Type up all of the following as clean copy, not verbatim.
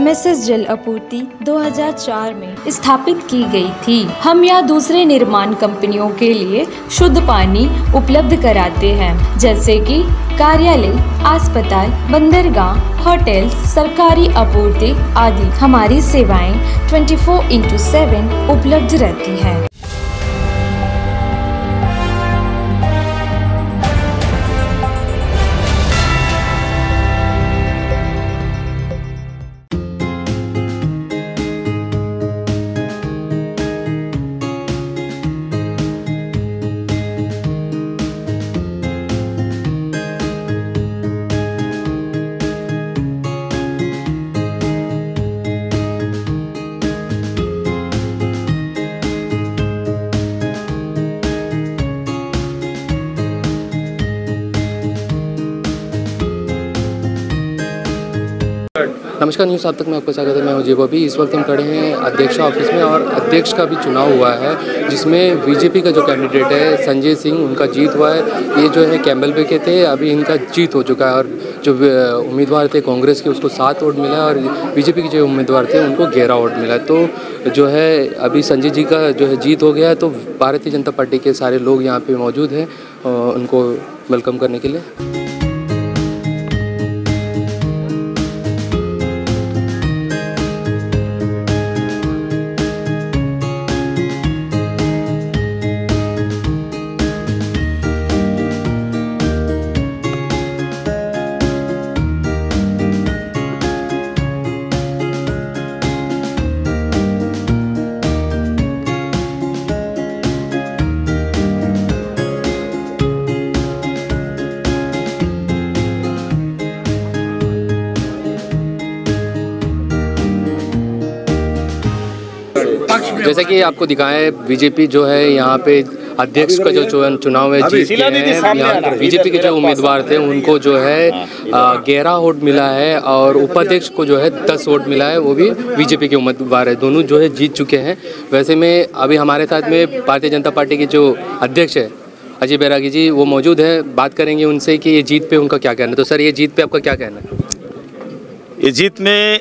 MSS जल आपूर्ति 2004 में स्थापित की गई थी। हम यहाँ दूसरे निर्माण कंपनियों के लिए शुद्ध पानी उपलब्ध कराते हैं, जैसे कि कार्यालय, अस्पताल, बंदरगाह, होटल, सरकारी आपूर्ति आदि। हमारी सेवाएं 24/7 उपलब्ध रहती हैं। नमस्कार, न्यूज़ आप तक में आपका स्वागत है। मैं हूं बॉबी। इस वक्त हम खड़े हैं अध्यक्ष ऑफिस में और अध्यक्ष का भी चुनाव हुआ है, जिसमें बीजेपी का जो कैंडिडेट है संजय सिंह, उनका जीत हुआ है। ये जो है कैम्बल पे के थे, अभी इनका जीत हो चुका है और जो उम्मीदवार थे कांग्रेस के उसको 7 वोट मिला और बीजेपी के जो उम्मीदवार थे उनको 11 वोट मिला। तो जो है अभी संजय जी का जो है जीत हो गया है। तो भारतीय जनता पार्टी के सारे लोग यहाँ पर मौजूद हैं उनको वेलकम करने के लिए। जैसा कि आपको दिखाएं, बीजेपी जो है यहाँ पे अध्यक्ष का जो चुनाव है जीत गए हैं। यहाँ बीजेपी के जो उम्मीदवार थे उनको जो है 11 वोट मिला है और उपाध्यक्ष को जो है 10 वोट मिला है, वो भी बीजेपी के उम्मीदवार है। दोनों जो है जीत चुके हैं। वैसे में अभी हमारे साथ में भारतीय जनता पार्टी के जो अध्यक्ष है अजय बैरागी जी, वो मौजूद है। बात करेंगे उनसे कि ये जीत पे उनका क्या कहना है। तो सर, ये जीत पे आपका क्या कहना है? ये जीत में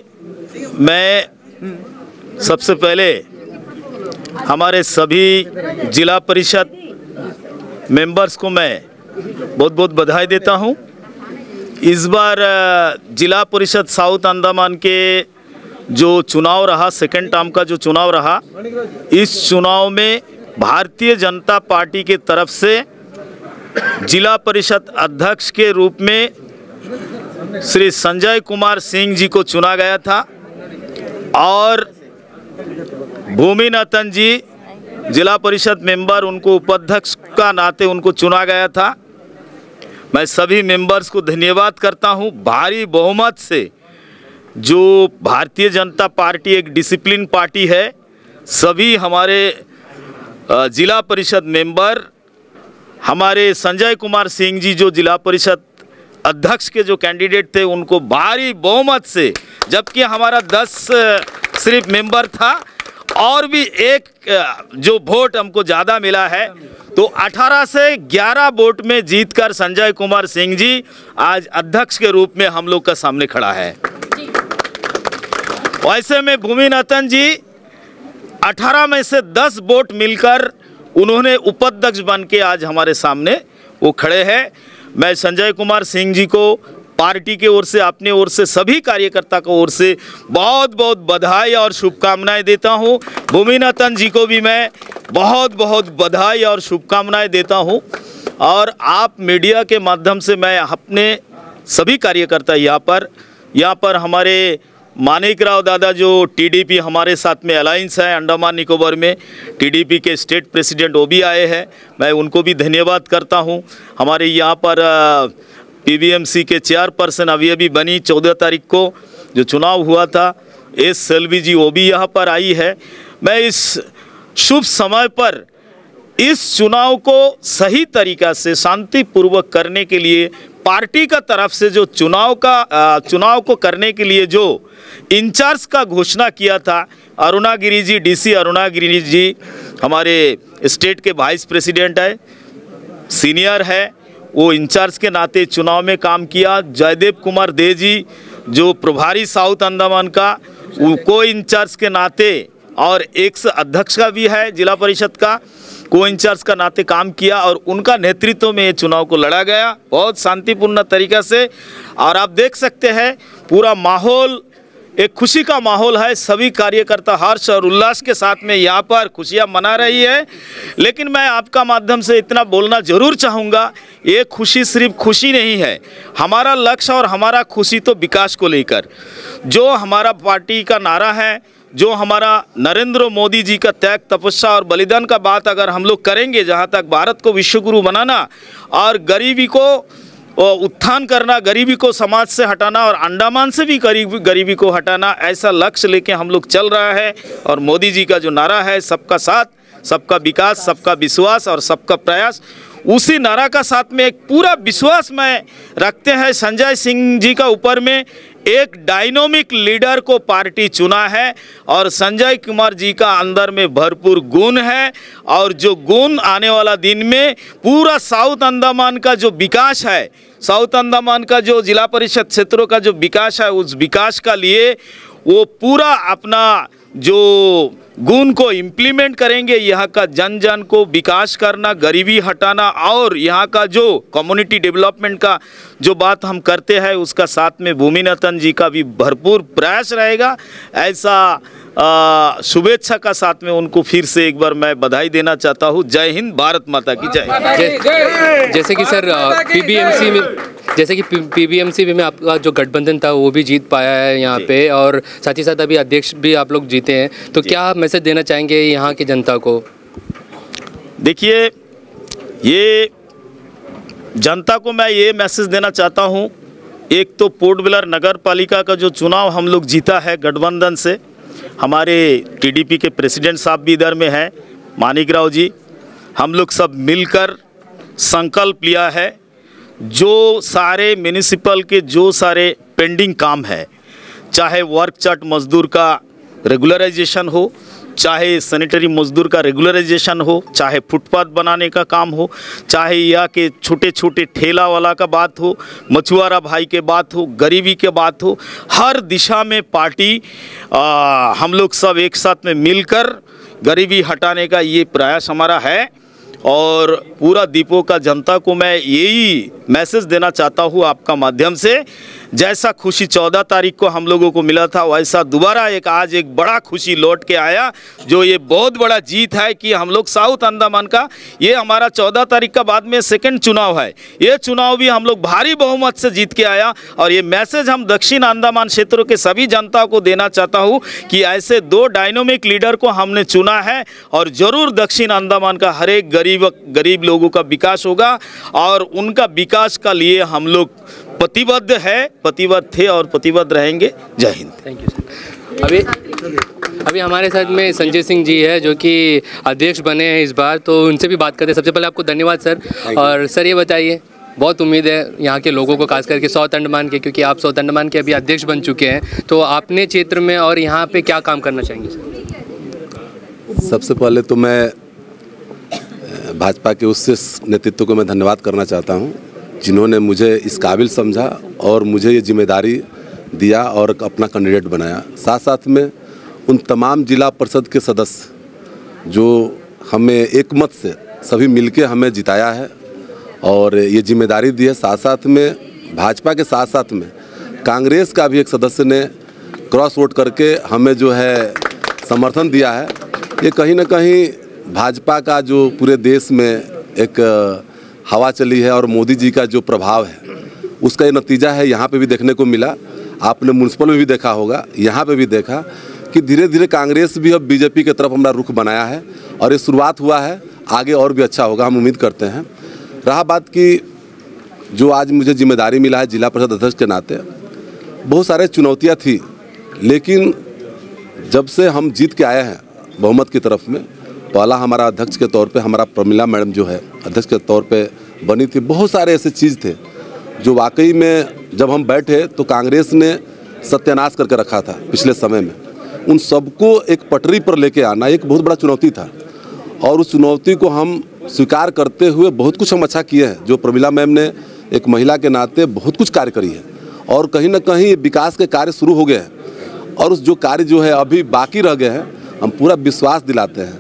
मैं सबसे पहले हमारे सभी जिला परिषद मेंबर्स को मैं बहुत बहुत बधाई देता हूं। इस बार जिला परिषद साउथ अंडमान के जो चुनाव रहा, सेकंड टर्म का जो चुनाव रहा, इस चुनाव में भारतीय जनता पार्टी के तरफ से जिला परिषद अध्यक्ष के रूप में श्री संजय कुमार सिंह जी को चुना गया था और भूमिनाथन जी जिला परिषद मेंबर, उनको उपाध्यक्ष का नाते उनको चुना गया था। मैं सभी मेंबर्स को धन्यवाद करता हूं। भारी बहुमत से जो भारतीय जनता पार्टी एक डिसिप्लिन पार्टी है, सभी हमारे जिला परिषद मेंबर, हमारे संजय कुमार सिंह जी जो जिला परिषद अध्यक्ष के जो कैंडिडेट थे उनको भारी बहुमत से, जबकि हमारा 10 सिर्फ मेंबर था और भी एक जो वोट हमको ज़्यादा मिला है, तो 18 से 11 वोट में जीतकर संजय कुमार सिंह जी आज अध्यक्ष के रूप में हम लोग का सामने खड़ा है। वैसे में भूमिनाथन जी 18 में से 10 वोट मिलकर उन्होंने उपाध्यक्ष बन के आज हमारे सामने वो खड़े हैं। मैं संजय कुमार सिंह जी को पार्टी के ओर से, अपने ओर से, सभी कार्यकर्ता को ओर से बहुत बहुत बधाई और शुभकामनाएं देता हूं। भूमिनाथन जी को भी मैं बहुत बहुत बधाई और शुभकामनाएं देता हूं। और आप मीडिया के माध्यम से मैं अपने सभी कार्यकर्ता यहाँ पर हमारे मानिक राव दादा जो टीडीपी हमारे साथ में अलायंस है अंडमान निकोबार में, टीडीपी के स्टेट प्रेसिडेंट वो भी आए हैं, मैं उनको भी धन्यवाद करता हूँ। हमारे यहाँ पर पीबीएमसी के चेयरपर्सन अभी बनी 14 तारीख को जो चुनाव हुआ था, एस सेल्वी जी वो भी यहाँ पर आई है। मैं इस शुभ समय पर इस चुनाव को सही तरीक़ा से शांतिपूर्वक करने के लिए पार्टी का तरफ से जो चुनाव को करने के लिए जो इंचार्ज का घोषणा किया था, अरुणागिरी जी, डीसी अरुणागिरी जी हमारे स्टेट के वाइस प्रेसिडेंट है, सीनियर है, वो इंचार्ज के नाते चुनाव में काम किया। जयदेव कुमार दे जी जो प्रभारी साउथ अंडमान का, को इंचार्ज के नाते और एक्स अध्यक्ष का भी है, जिला परिषद का को इंचार्ज का नाते काम किया और उनका नेतृत्व में ये चुनाव को लड़ा गया बहुत शांतिपूर्ण तरीक़ा से। और आप देख सकते हैं पूरा माहौल एक खुशी का माहौल है, सभी कार्यकर्ता हर्ष और उल्लास के साथ में यहाँ पर खुशियाँ मना रही है। लेकिन मैं आपका माध्यम से इतना बोलना ज़रूर चाहूँगा, ये खुशी सिर्फ खुशी नहीं है, हमारा लक्ष्य और हमारा खुशी तो विकास को लेकर जो हमारा पार्टी का नारा है, जो हमारा नरेंद्र मोदी जी का त्याग तपस्या और बलिदान का बात अगर हम लोग करेंगे, जहाँ तक भारत को विश्वगुरु बनाना और गरीबी को उत्थान करना, गरीबी को समाज से हटाना और अंडमान से भी गरीबी को हटाना, ऐसा लक्ष्य लेके हम लोग चल रहा है। और मोदी जी का जो नारा है सबका साथ, सबका विकास, सबका विश्वास और सबका प्रयास, उसी नारा का साथ में एक पूरा विश्वास में रखते हैं संजय सिंह जी का ऊपर में एक डायनामिक लीडर को पार्टी चुना है और संजय कुमार जी का अंदर में भरपूर गुण है और जो गुण आने वाला दिन में पूरा साउथ अंडमान का जो विकास है, साउथ अंडमान का जो जिला परिषद क्षेत्रों का जो विकास है, उस विकास का लिए वो पूरा अपना जो गुण को इम्प्लीमेंट करेंगे। यहाँ का जन जन को विकास करना, गरीबी हटाना और यहाँ का जो कम्युनिटी डेवलपमेंट का जो बात हम करते हैं उसका साथ में भूमिनाथन जी का भी भरपूर प्रयास रहेगा। ऐसा शुभेच्छा का साथ में उनको फिर से एक बार मैं बधाई देना चाहता हूँ। जय हिंद, भारत माता की जय। जैसे कि सर पीबीएमसी में आपका जो गठबंधन था वो भी जीत पाया है यहाँ पे और साथ ही साथ अभी अध्यक्ष भी आप लोग जीते हैं, तो क्या मैसेज देना चाहेंगे यहाँ की जनता को? देखिए, ये जनता को मैं ये मैसेज देना चाहता हूँ, एक तो पोर्ट ब्लेयर नगर पालिका का जो चुनाव हम लोग जीता है गठबंधन से, हमारे टीडीपी के प्रेसिडेंट साहब भी इधर में हैं, मानिकराव जी, हम लोग सब मिलकर संकल्प लिया है जो सारे म्यूनिसिपल के जो सारे पेंडिंग काम है, चाहे वर्क चार्ट मजदूर का रेगुलराइजेशन हो, चाहे सैनिटरी मजदूर का रेगुलराइजेशन हो, चाहे फुटपाथ बनाने का काम हो, चाहे यहाँ के छोटे छोटे ठेला वाला का बात हो, मछुआरा भाई के बात हो, गरीबी के बात हो, हर दिशा में पार्टी हम लोग सब एक साथ में मिलकर गरीबी हटाने का ये प्रयास हमारा है। और पूरा दीपों का जनता को मैं यही मैसेज देना चाहता हूँ आपका माध्यम से, जैसा खुशी 14 तारीख को हम लोगों को मिला था वैसा दोबारा एक आज एक बड़ा खुशी लौट के आया, जो ये बहुत बड़ा जीत है कि हम लोग साउथ अंडमान का ये हमारा 14 तारीख का बाद में सेकंड चुनाव है, ये चुनाव भी हम लोग भारी बहुमत से जीत के आया। और ये मैसेज हम दक्षिण अंडमान क्षेत्रों के सभी जनता को देना चाहता हूँ कि ऐसे दो डायनामिक लीडर को हमने चुना है और ज़रूर दक्षिण अंडमान का हर एक गरीब लोगों का विकास होगा और उनका विकास का लिए हम लोग प्रतिबद्ध थे और प्रतिबद्ध रहेंगे। जय हिंद। Thank you sir. अभी हमारे साथ में संजय सिंह जी है जो कि अध्यक्ष बने हैं इस बार, तो उनसे भी बात करते हैं। सबसे पहले आपको धन्यवाद सर। और सर ये बताइए, बहुत उम्मीद है यहाँ के लोगों को, खास करके साउथ अंडमान के, क्योंकि आप साउथ अंडमान के अभी अध्यक्ष बन चुके हैं, तो अपने क्षेत्र में और यहाँ पे क्या काम करना चाहेंगे सर? सबसे पहले तो मैं भाजपा के उस नेतृत्व को मैं धन्यवाद करना चाहता हूँ जिन्होंने मुझे इस काबिल समझा और मुझे ये जिम्मेदारी दिया और अपना कैंडिडेट बनाया। साथ साथ में उन तमाम जिला परिषद के सदस्य जो हमें एकमत से सभी मिलके हमें जिताया है और ये जिम्मेदारी दी है। साथ साथ में भाजपा के साथ साथ में कांग्रेस का भी एक सदस्य ने क्रॉस वोट करके हमें जो है समर्थन दिया है। ये कहीं ना कहीं भाजपा का जो पूरे देश में एक हवा चली है और मोदी जी का जो प्रभाव है उसका ये नतीजा है। यहाँ पे भी देखने को मिला, आपने म्यूनसिपल में भी देखा होगा, यहाँ पे भी देखा कि धीरे धीरे कांग्रेस भी अब बीजेपी की तरफ हमारा रुख बनाया है और ये शुरुआत हुआ है, आगे और भी अच्छा होगा, हम उम्मीद करते हैं। रहा बात कि जो आज मुझे जिम्मेदारी मिला है जिला परिषद अध्यक्ष के नाते, बहुत सारे चुनौतियाँ थी, लेकिन जब से हम जीत के आए हैं बहुमत की तरफ में, पहला हमारा अध्यक्ष के तौर पे हमारा प्रमिला मैडम जो है अध्यक्ष के तौर पे बनी थी। बहुत सारे ऐसे चीज़ थे जो वाकई में जब हम बैठे तो कांग्रेस ने सत्यानाश करके रखा था पिछले समय में, उन सबको एक पटरी पर लेके आना एक बहुत बड़ा चुनौती था और उस चुनौती को हम स्वीकार करते हुए बहुत कुछ हम अच्छा किए हैं। जो प्रमिला मैम ने एक महिला के नाते बहुत कुछ कार्य करी है और कहीं ना कहीं विकास के कार्य शुरू हो गए हैं और उस जो कार्य जो है अभी बाकी रह गए हैं, हम पूरा विश्वास दिलाते हैं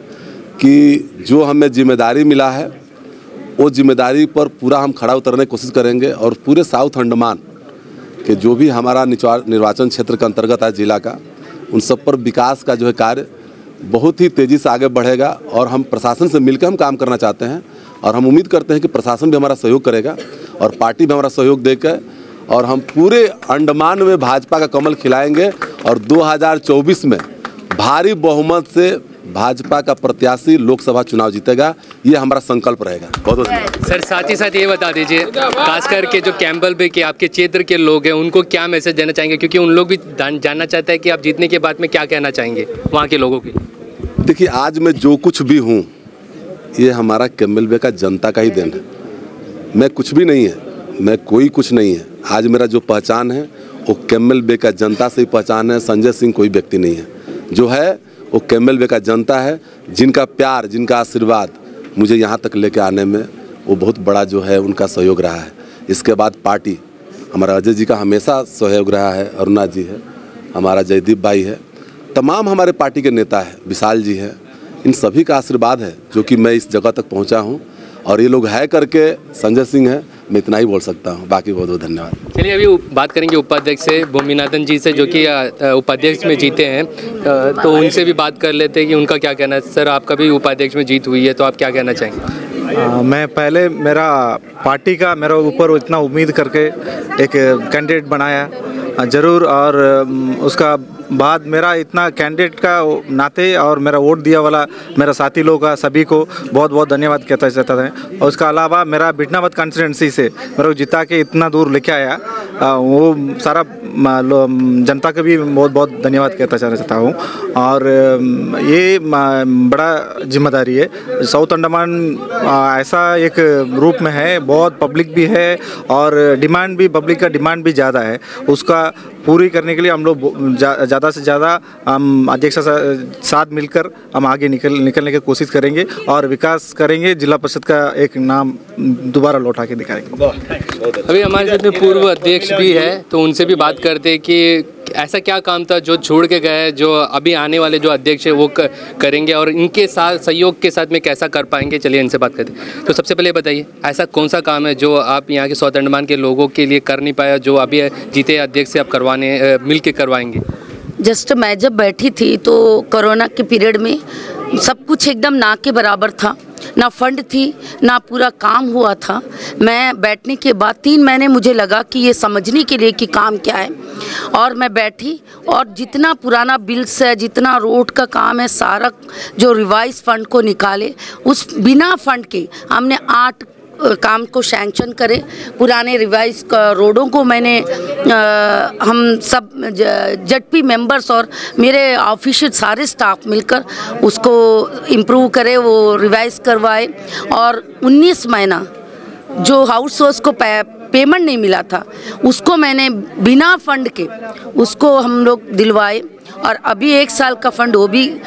कि जो हमें जिम्मेदारी मिला है वो जिम्मेदारी पर पूरा हम खड़ा उतरने की कोशिश करेंगे और पूरे साउथ अंडमान के जो भी हमारा निर्वाचन क्षेत्र के अंतर्गत है जिला का, उन सब पर विकास का जो है कार्य बहुत ही तेज़ी से आगे बढ़ेगा। और हम प्रशासन से मिलकर हम काम करना चाहते हैं और हम उम्मीद करते हैं कि प्रशासन भी हमारा सहयोग करेगा और पार्टी भी हमारा सहयोग देकर, और हम पूरे अंडमान में भाजपा का कमल खिलाएंगे और 2024 में भारी बहुमत से भाजपा का प्रत्याशी लोकसभा चुनाव जीतेगा। ये हमारा संकल्प रहेगा। बहुत बहुत सर, साथ ही साथ ये बता दीजिए, खास करके जो कैंपबेल बे के आपके क्षेत्र के लोग हैं उनको क्या मैसेज देना चाहेंगे, क्योंकि उन लोग भी जानना चाहते हैं कि आप जीतने के बाद में क्या कहना चाहेंगे वहाँ के लोगों की। देखिए, आज मैं जो कुछ भी हूँ ये हमारा कैंपबेल बे का जनता का ही देन है। मैं कुछ भी नहीं है, मैं कोई कुछ नहीं है। आज मेरा जो पहचान है वो कैंपबेल बे का जनता से ही पहचान है। संजय सिंह कोई व्यक्ति नहीं है, जो है वो कैंपबेल बे का जनता है, जिनका प्यार, जिनका आशीर्वाद मुझे यहाँ तक लेके आने में वो बहुत बड़ा जो है उनका सहयोग रहा है। इसके बाद पार्टी, हमारा अजय जी का हमेशा सहयोग रहा है, अरुणा जी है, हमारा जयदीप भाई है, तमाम हमारे पार्टी के नेता है, विशाल जी है, इन सभी का आशीर्वाद है जो कि मैं इस जगह तक पहुँचा हूँ। और ये लोग है करके संजय सिंह है, मैं इतना ही बोल सकता हूँ। बाकी बहुत बहुत धन्यवाद। चलिए, अभी बात करेंगे उपाध्यक्ष से, भूमिनाथन जी से, जो कि उपाध्यक्ष में जीते हैं, तो उनसे भी बात कर लेते हैं कि उनका क्या कहना है। सर, आपका भी उपाध्यक्ष में जीत हुई है, तो आप क्या कहना चाहेंगे? मैं पहले मेरा पार्टी का मेरे ऊपर इतना उम्मीद करके एक कैंडिडेट बनाया ज़रूर, और उसका बाद मेरा इतना कैंडिडेट का नाते और मेरा वोट दिया वाला मेरा साथी लोग का सभी को बहुत बहुत धन्यवाद कहता चाहता है। और उसका अलावा मेरा बिटनावत कॉन्स्टिट्यूंसी से मेरे को जिता के इतना दूर लेके आया, वो सारा जनता का भी बहुत बहुत धन्यवाद कहता चाहता हूँ। और ये बड़ा जिम्मेदारी है। साउथ अंडमान ऐसा एक रूप में है, बहुत पब्लिक भी है और डिमांड भी, पब्लिक का डिमांड भी ज़्यादा है। उसका पूरी करने के लिए हम लोग ज़्यादा से ज़्यादा हम अध्यक्ष साथ मिलकर हम आगे निकलने की कोशिश करेंगे और विकास करेंगे। जिला परिषद का एक नाम दोबारा लौटा के दिखाएंगे। अभी हमारे साथ में पूर्व अध्यक्ष भी है, तो उनसे भी बात करते हैं कि ऐसा क्या काम था जो छोड़ के गए, जो अभी आने वाले जो अध्यक्ष है वो करेंगे और इनके साथ सहयोग के साथ में कैसा कर पाएंगे। चलिए इनसे बात करते हैं। तो सबसे पहले बताइए, ऐसा कौन सा काम है जो आप यहाँ के साउथ अंडमान के लोगों के लिए कर नहीं पाया, जो अभी जीते अध्यक्ष से आप मिल के करवाएंगे? जस्ट मैं जब बैठी थी तो कोरोना के पीरियड में सब कुछ एकदम ना के बराबर था, ना फंड थी, ना पूरा काम हुआ था। मैं बैठने के बाद 3 महीने मुझे लगा कि ये समझने के लिए कि काम क्या है, और मैं बैठी और जितना पुराना बिल्स है, जितना रोड का काम है, सारा जो रिवाइज फंड को निकाले, उस बिना फंड के हमने 8 काम को सैंक्शन करे। पुराने रिवाइज रोडों को मैंने हम सब जेडपी मेंबर्स और मेरे ऑफिशियल सारे स्टाफ मिलकर उसको इम्प्रूव करे, वो रिवाइज करवाए। और 19 महीना जो हाउस होल्ड को पेमेंट नहीं मिला था उसको मैंने बिना फंड के उसको हम लोग दिलवाए, और अभी 1 साल का फंड वो भी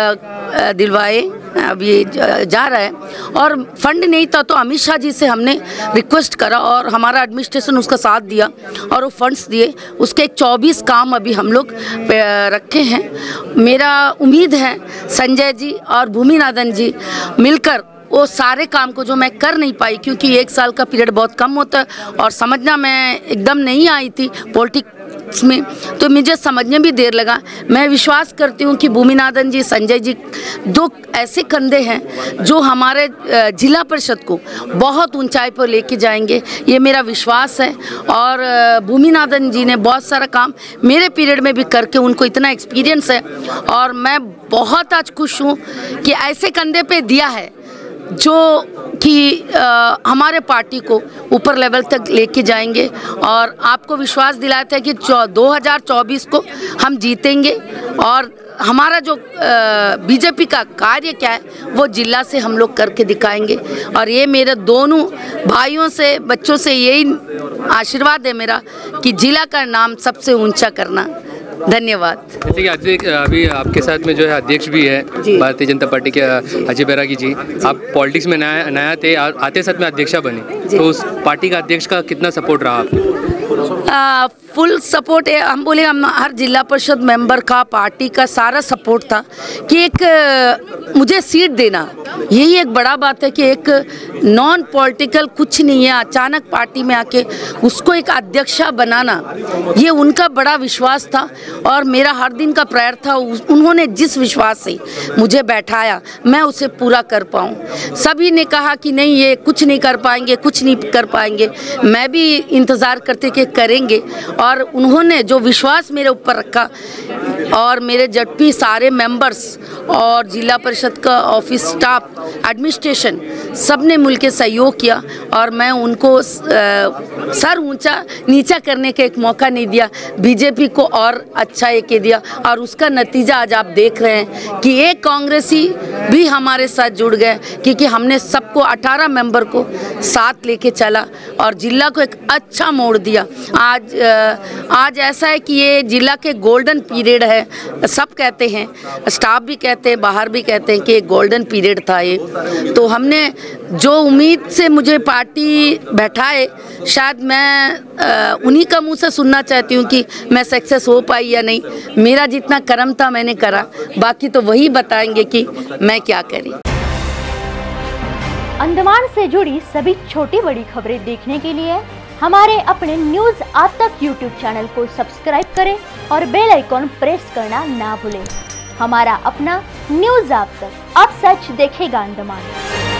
दिलवाए, अभी जा रहा है। और फंड नहीं था तो अमित शाह जी से हमने रिक्वेस्ट करा और हमारा एडमिनिस्ट्रेशन उसका साथ दिया और वो फंड्स दिए। उसके 24 काम अभी हम लोग रखे हैं। मेरा उम्मीद है संजय जी और भूमिनाथन जी मिलकर वो सारे काम को जो मैं कर नहीं पाई, क्योंकि 1 साल का पीरियड बहुत कम होता है और समझना मैं एकदम नहीं आई थी पॉलिटिक्स में, तो मुझे समझने भी देर लगा। मैं विश्वास करती हूँ कि भूमिनाथन जी, संजय जी 2 ऐसे कंधे हैं जो हमारे जिला परिषद को बहुत ऊंचाई पर लेके जाएंगे, ये मेरा विश्वास है। और भूमिनाथन जी ने बहुत सारा काम मेरे पीरियड में भी करके उनको इतना एक्सपीरियंस है, और मैं बहुत आज खुश हूँ कि ऐसे कंधे पे दिया है जो कि हमारे पार्टी को ऊपर लेवल तक लेके जाएंगे। और आपको विश्वास दिलाया था कि 2024 को हम जीतेंगे, और हमारा जो बीजेपी का कार्य क्या है वो जिला से हम लोग करके दिखाएंगे। और ये मेरे दोनों भाइयों से, बच्चों से यही आशीर्वाद है मेरा कि जिला का नाम सबसे ऊंचा करना। धन्यवाद। जैसे कि अभी आपके साथ में जो है अध्यक्ष भी है भारतीय जनता पार्टी के अजय बैरागी जी, आप पॉलिटिक्स में नया थे, आते साथ में अध्यक्षा बने, तो उस पार्टी का अध्यक्ष का कितना सपोर्ट रहा आपको? फुल सपोर्ट है। हम बोले हम हर जिला परिषद मेंबर का, पार्टी का सारा सपोर्ट था कि एक मुझे सीट देना, यही एक बड़ा बात है कि एक नॉन पॉलिटिकल कुछ नहीं है, अचानक पार्टी में आके उसको एक अध्यक्षा बनाना, ये उनका बड़ा विश्वास था और मेरा हर दिन का प्रयास था उन्होंने जिस विश्वास से मुझे बैठाया मैं उसे पूरा कर पाऊँ। सभी ने कहा कि नहीं ये कुछ नहीं कर पाएंगे, कुछ नहीं कर पाएंगे, मैं भी इंतज़ार करते कि करेंगे और उन्होंने जो विश्वास मेरे ऊपर रखा और मेरे जडपी सारे मेंबर्स और जिला परिषद का ऑफिस स्टाफ, एडमिनिस्ट्रेशन सब ने मिलकर सहयोग किया और मैं उनको सर ऊंचा नीचा करने का एक मौका नहीं दिया, बीजेपी को और अच्छा एक दिया और उसका नतीजा आज आप देख रहे हैं कि एक कांग्रेसी भी हमारे साथ जुड़ गए क्योंकि हमने सबको 18 मेंबर को साथ लेके चला और जिला को एक अच्छा मोड़ दिया। आज ऐसा है कि ये जिला के गोल्डन पीरियड है, सब कहते हैं, स्टाफ भी कहते हैं, बाहर भी कहते हैं कि एक गोल्डन पीरियड था ये। तो हमने जो उम्मीद से मुझे पार्टी बैठाए, शायद मैं उन्हीं का मुंह से सुनना चाहती हूँ कि मैं सक्सेस हो पाई या नहीं। मेरा जितना कर्म था मैंने करा, बाकी तो वही बताएंगे कि मैं क्या करी। अंडमान से जुड़ी सभी छोटी बड़ी खबरें देखने के लिए हमारे अपने न्यूज आज तक यूट्यूब चैनल को सब्सक्राइब करें और बेल आइकॉन प्रेस करना ना भूलें। हमारा अपना न्यूज आज तक, अब सच देखेगा अंडमान।